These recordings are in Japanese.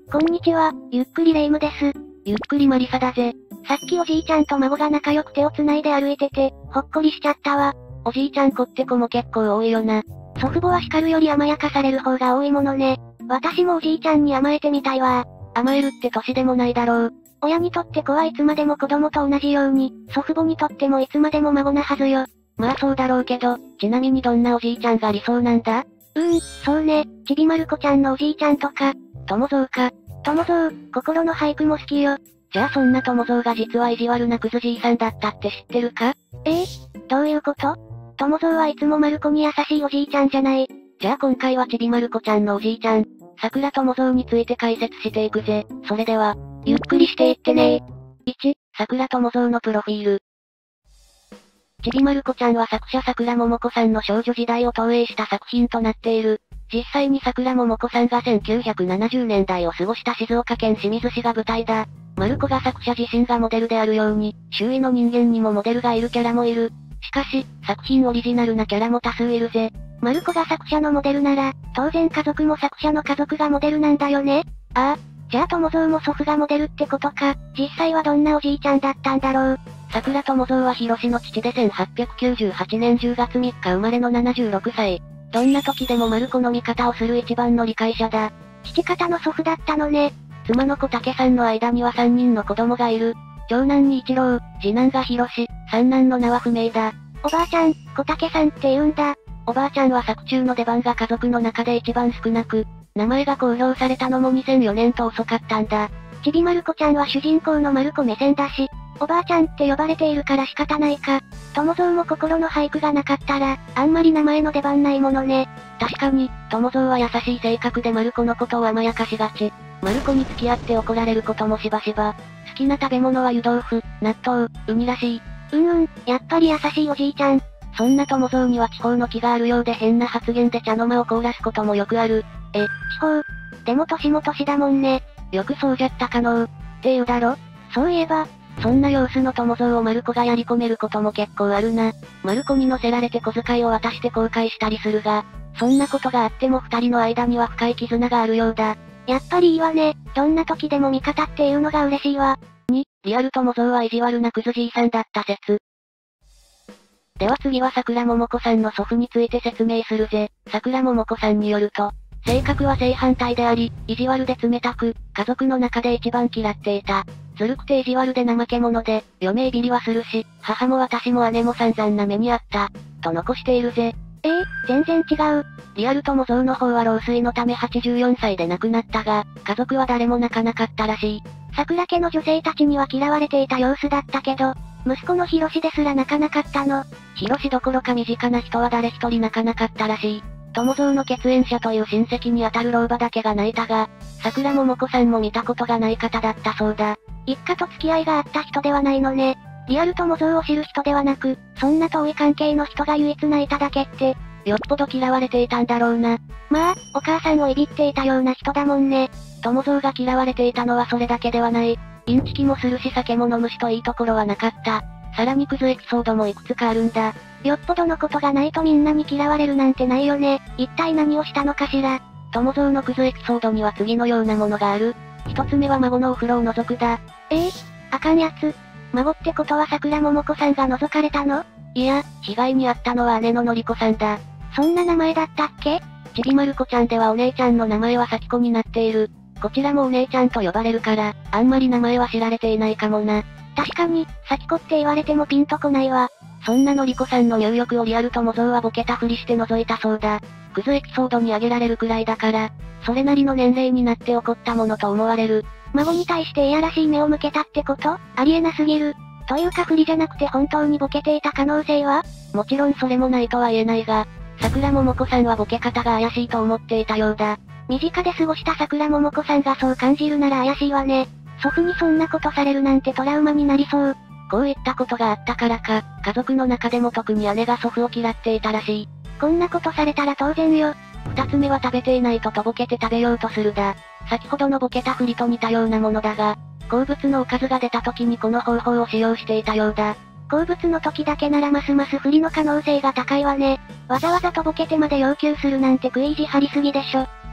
こんにちは、ゆっくりレ夢ムです。 ゆっくりマリサだぜ。 さっきおじいちゃんと孫が仲良く手を繋いで歩いてて、ほっこりしちゃったわ。 おじいちゃん子って子も結構多いよな。 祖父母は叱るより甘やかされる方が多いものね。私もおじいちゃんに甘えてみたいわ。 甘えるって年でもないだろう。 親にとって子はいつまでも子供と同じように、祖父母にとってもいつまでも孫なはずよ。 まあそうだろうけど、ちなみにどんなおじいちゃんが理想なんだ？ そうね、ちびまる子ちゃんのおじいちゃんとか。 友蔵か。 友蔵、心の俳句も好きよ。 じゃあそんな友蔵が実は意地悪なクズじいさんだったって知ってるか？ どういうこと？友蔵はいつもまる子に優しいおじいちゃんじゃない。 じゃあ今回はちびまる子ちゃんのおじいちゃん、桜友蔵について解説していくぜ。それでは、 ゆっくりしていってね。 1、桜友蔵のプロフィール。ちびまる子ちゃんは作者桜桃子さんの少女時代を投影した作品となっている。実際に桜桃子さんが1970年代を過ごした静岡県清水市が舞台だ。まる子が作者自身がモデルであるように、周囲の人間にもモデルがいるキャラもいる。しかし、作品オリジナルなキャラも多数いるぜ。 まる子が作者のモデルなら、当然家族も作者の家族がモデルなんだよね。じゃあ友蔵も祖父がモデルってことか。実際はどんなおじいちゃんだったんだろう。 桜友蔵は広志の父で1898年10月3日生まれの76歳。どんな時でもまる子の味方をする一番の理解者だ。 父方の祖父だったのね。 妻の小竹さんの間には3人の子供がいる。長男に一郎、次男が広志、三男の名は不明だ。 おばあちゃん、小竹さんって言うんだ。 おばあちゃんは作中の出番が家族の中で一番少なく、名前が公表されたのも2004年と遅かったんだ。 ちびまる子ちゃんは主人公のまる子目線だし、おばあちゃんって呼ばれているから仕方ないか。友蔵も心の俳句がなかったら、あんまり名前の出番ないものね。 確かに、友蔵は優しい性格でまる子のことを甘やかしがち。まる子に付き合って怒られることもしばしば。好きな食べ物は湯豆腐、納豆、ウニらしい。 やっぱり優しいおじいちゃん。 そんな友蔵には地方の気があるようで変な発言で茶の間を凍らすこともよくある。 地方？でも年も年だもんね。 よくそうじゃったかのう。って言うだろ？ そういえば、 そんな様子の友蔵をまる子がやり込めることも結構あるな。まる子に乗せられて小遣いを渡して後悔したりするが、そんなことがあっても二人の間には深い絆があるようだ。 やっぱりいいわね。どんな時でも味方っていうのが嬉しいわ。 2、リアル友蔵は意地悪なクズじいさんだった説。では次は桜桃子さんの祖父について説明するぜ。桜桃子さんによると、性格は正反対であり、意地悪で冷たく、家族の中で一番嫌っていた。ずるくて意地悪で怠け者で、余命ビリはするし、母も私も姉も散々な目にあった。と残しているぜ。 全然違う。 リアル友蔵の方は老衰のため84歳で亡くなったが、家族は誰も泣かなかったらしい。 桜家の女性たちには嫌われていた様子だったけど、息子の広志ですら泣かなかったの。 広志どころか身近な人は誰一人泣かなかったらしい。友蔵の血縁者という親戚にあたる老婆だけが泣いたが、桜桃子さんも見たことがない方だったそうだ。 一家と付き合いがあった人ではないのね。リアル友蔵を知る人ではなく、そんな遠い関係の人が唯一泣いただけって、 よっぽど嫌われていたんだろうな。 まあ、お母さんをいびっていたような人だもんね。 友蔵が嫌われていたのはそれだけではない。インチキもするし酒も飲むしといいところはなかった。さらにクズエピソードもいくつかあるんだ。 よっぽどのことがないとみんなに嫌われるなんてないよね。一体何をしたのかしら。 友蔵のクズエピソードには次のようなものがある。一つ目は孫のお風呂を覗くだ。 あかんやつ。孫ってことは桜桃子さんが覗かれたの？ いや、被害に遭ったのは姉ののりこさんだ。 そんな名前だったっけ？ ちびまる子ちゃんではお姉ちゃんの名前は咲子になっている。こちらもお姉ちゃんと呼ばれるから、あんまり名前は知られていないかもな。 確かに、咲子って言われてもピンとこないわ。 そんなのりこさんの入浴をリアル友蔵はボケたふりして覗いたそうだ。クズエピソードに挙げられるくらいだから、それなりの年齢になって起こったものと思われる。 孫に対していやらしい目を向けたってこと？ありえなすぎる。というか不利じゃなくて本当にボケていた可能性は？ もちろんそれもないとは言えないが、桜桃子さんはボケ方が怪しいと思っていたようだ。 身近で過ごした桜桃子さんがそう感じるなら怪しいわね。祖父にそんなことされるなんてトラウマになりそう。 こういったことがあったからか、家族の中でも特に姉が祖父を嫌っていたらしい。 こんなことされたら当然よ。 二つ目は食べていないととぼけて食べようとするだ。先ほどのボケたふりと似たようなものだが、好物のおかずが出た時にこの方法を使用していたようだ。 好物の時だけならますます不利の可能性が高いわね。わざわざとぼけてまで要求するなんて食い意地張りすぎでしょ。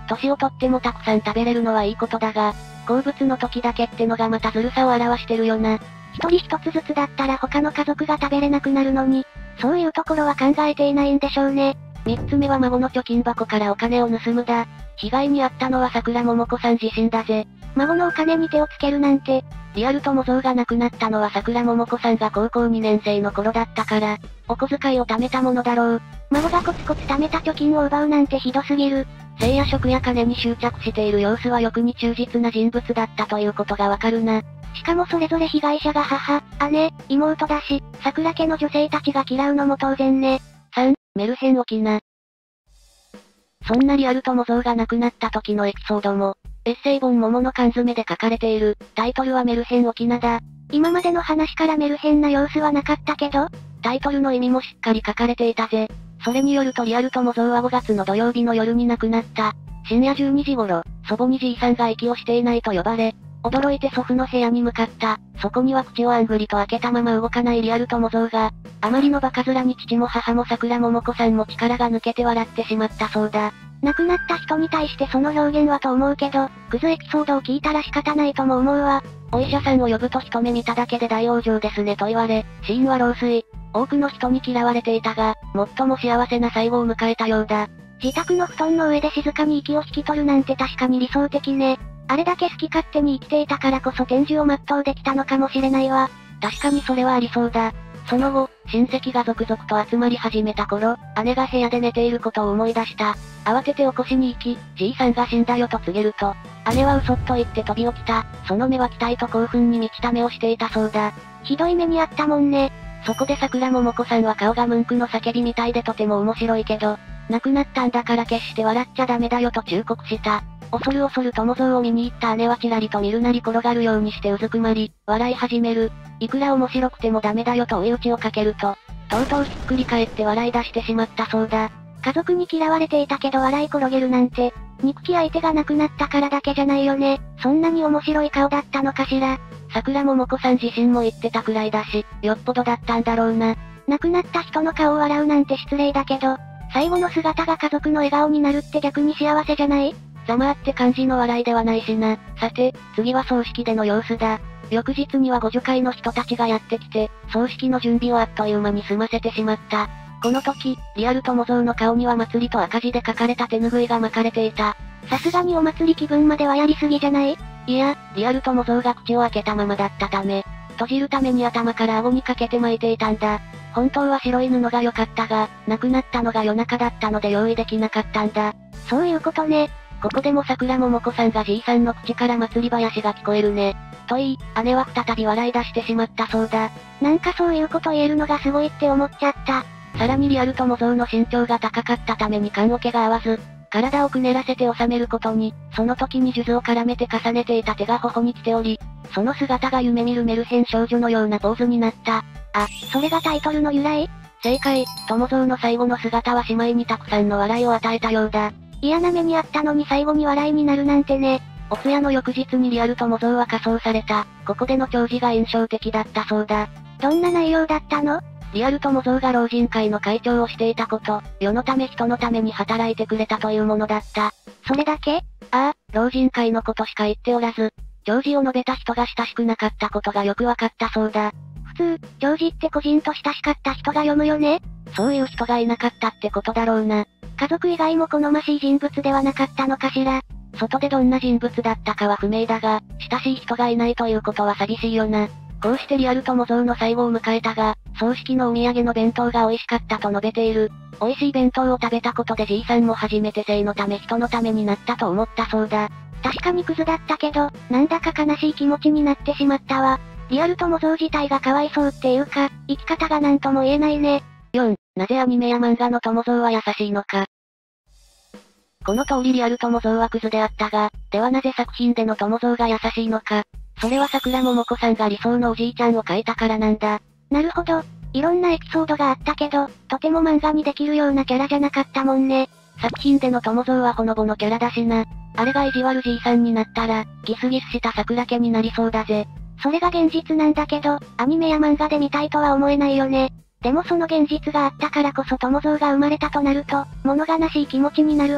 年をとってもたくさん食べれるのはいいことだが、好物の時だけってのがまたずるさを表してるよな。 一人一つずつだったら他の家族が食べれなくなるのに、そういうところは考えていないんでしょうね。 三つ目は孫の貯金箱からお金を盗むだ。被害に遭ったのは桜桃子さん自身だぜ。 孫のお金に手をつけるなんて。 リアル友像が亡くなったのは桜桃子さんが高校2年生の頃だったから、お小遣いを貯めたものだろう。 孫がコツコツ貯めた貯金を奪うなんてひどすぎる。 性や食や金に執着している様子は欲に忠実な人物だったということがわかるな。 しかもそれぞれ被害者が母、姉、妹だし、桜家の女性たちが嫌うのも当然ね。 3、メルヘン沖縄。そんなリアル友像が亡くなった時のエピソードも、エッセイ本桃の缶詰で書かれている。タイトルはメルヘン沖縄だ。 今までの話からメルヘンな様子はなかったけど、 タイトルの意味もしっかり書かれていたぜ。それによるとリアル友像は5月の土曜日の夜に亡くなった。深夜12時頃、祖母にじいさんが息をしていないと呼ばれ、驚いて祖父の部屋に向かった。そこには口をあんぐりと開けたまま動かないリアル友像が、あまりのバカ面に父も母も桜桃子さんも力が抜けて笑ってしまったそうだ。 亡くなった人に対してその表現はと思うけど、クズエピソードを聞いたら仕方ないとも思うわ。 お医者さんを呼ぶと一目見ただけで大往生ですねと言われ、死因は老衰。多くの人に嫌われていたが、最も幸せな最後を迎えたようだ。 自宅の布団の上で静かに息を引き取るなんて確かに理想的ね。あれだけ好き勝手に生きていたからこそ天寿を全うできたのかもしれないわ。 確かにそれはありそうだ。その後、親戚が続々と集まり始めた頃、姉が部屋で寝ていることを思い出した。慌てて起こしに行き、じいさんが死んだよと告げると、姉は嘘っと言って飛び起きた。その目は期待と興奮に満ちた目をしていたそうだ。 ひどい目にあったもんね。 そこで桜桃子さんは顔がムンクの叫びみたいでとても面白いけど、亡くなったんだから決して笑っちゃダメだよと忠告した。恐る恐る友像を見に行った姉はちらりと見るなり転がるようにしてうずくまり、笑い始める。いくら面白くてもダメだよと追い打ちをかけると、とうとうひっくり返って笑い出してしまったそうだ。 家族に嫌われていたけど笑い転げるなんて、憎き相手が亡くなったからだけじゃないよね。そんなに面白い顔だったのかしら。 桜桃子さん自身も言ってたくらいだし、よっぽどだったんだろうな。 亡くなった人の顔を笑うなんて失礼だけど、最後の姿が家族の笑顔になるって逆に幸せじゃない？ ざまあって感じの笑いではないしな。さて、次は葬式での様子だ。翌日には互助会の人たちがやってきて、葬式の準備をあっという間に済ませてしまった。この時、リアル友像の顔には祭りと赤字で書かれた手拭いが巻かれていた。 さすがにお祭り気分まではやりすぎじゃない？ いや、リアル友像が口を開けたままだったため、閉じるために頭から顎にかけて巻いていたんだ。本当は白い布が良かったが、亡くなったのが夜中だったので用意できなかったんだ。 そういうことね。 ここでも桜桃子さんがじいさんの口から祭り囃子が聞こえるね。と言い、姉は再び笑い出してしまったそうだ。 なんかそういうこと言えるのがすごいって思っちゃった。 さらにリアル友像の身長が高かったために棺桶が合わず、体をくねらせて収めることに、その時に数珠を絡めて重ねていた手が頬に来ており、その姿が夢見るメルヘン少女のようなポーズになった。 あ、それがタイトルの由来？ 正解、友像の最後の姿は姉妹にたくさんの笑いを与えたようだ。 嫌な目にあったのに最後に笑いになるなんてね。 お通夜の翌日にリアル友像は火葬された。ここでの弔辞が印象的だったそうだ。 どんな内容だったの？ リアル友像が老人会の会長をしていたこと、世のため人のために働いてくれたというものだった。 それだけ？ ああ、老人会のことしか言っておらず、弔辞を述べた人が親しくなかったことがよくわかったそうだ。 普通、弔辞って個人と親しかった人が読むよね？ そういう人がいなかったってことだろうな。 家族以外も好ましい人物ではなかったのかしら。 外でどんな人物だったかは不明だが、親しい人がいないということは寂しいよな。こうしてリアル友像の最後を迎えたが、葬式のお土産の弁当が美味しかったと述べている。美味しい弁当を食べたことでじいさんも初めて生のため人のためになったと思ったそうだ。 確かにクズだったけど、なんだか悲しい気持ちになってしまったわ。リアル友像自体がかわいそうっていうか、生き方がなんとも言えないね。 4、なぜアニメや漫画の友像は優しいのか。この通りリアル友像はクズであったが、ではなぜ作品での友像が優しいのか。それは桜桃子さんが理想のおじいちゃんを描いたからなんだ。 なるほど。いろんなエピソードがあったけど、とても漫画にできるようなキャラじゃなかったもんね。 作品での友像はほのぼのキャラだしな。あれが意地悪じいさんになったら、ギスギスした桜家になりそうだぜ。 それが現実なんだけど、アニメや漫画で見たいとは思えないよね。でもその現実があったからこそ友像が生まれたとなると、物悲しい気持ちになるわ。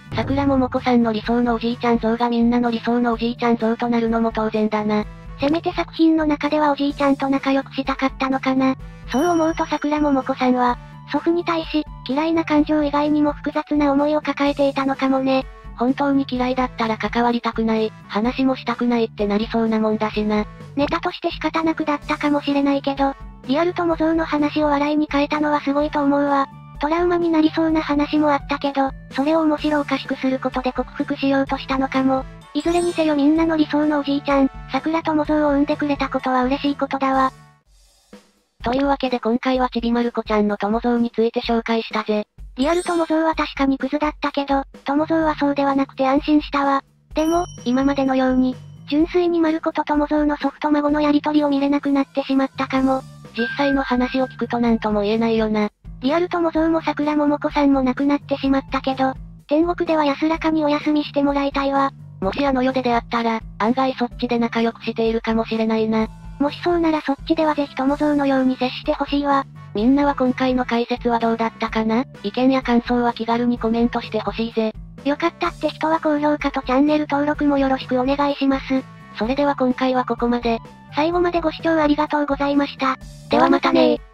桜桃子さんの理想のおじいちゃん像がみんなの理想のおじいちゃん像となるのも当然だな。 せめて作品の中ではおじいちゃんと仲良くしたかったのかな。そう思うと桜桃子さんは、祖父に対し、嫌いな感情以外にも複雑な思いを抱えていたのかもね。 本当に嫌いだったら関わりたくない、話もしたくないってなりそうなもんだしな。 ネタとして仕方なくだったかもしれないけど、リアル友像の話を笑いに変えたのはすごいと思うわ。トラウマになりそうな話もあったけど、それを面白おかしくすることで克服しようとしたのかも。いずれにせよみんなの理想のおじいちゃん、桜友像を生んでくれたことは嬉しいことだわ。 というわけで今回はちびまる子ちゃんの友像について紹介したぜ。 リアル友像は確かにクズだったけど、友像はそうではなくて安心したわ。でも、今までのように、純粋にまる子と友像の祖父と孫のやりとりを見れなくなってしまったかも。 実際の話を聞くとなんとも言えないよな。 リアル友像も桜桃子さんも亡くなってしまったけど、天国では安らかにお休みしてもらいたいわ。 もしあの世で出会ったら、案外そっちで仲良くしているかもしれないな。 もしそうならそっちではぜひ友像のように接してほしいわ。 みんなは今回の解説はどうだったかな？意見や感想は気軽にコメントしてほしいぜ。 よかったって人は高評価とチャンネル登録もよろしくお願いします。 それでは今回はここまで。 最後までご視聴ありがとうございました。 ではまたねー。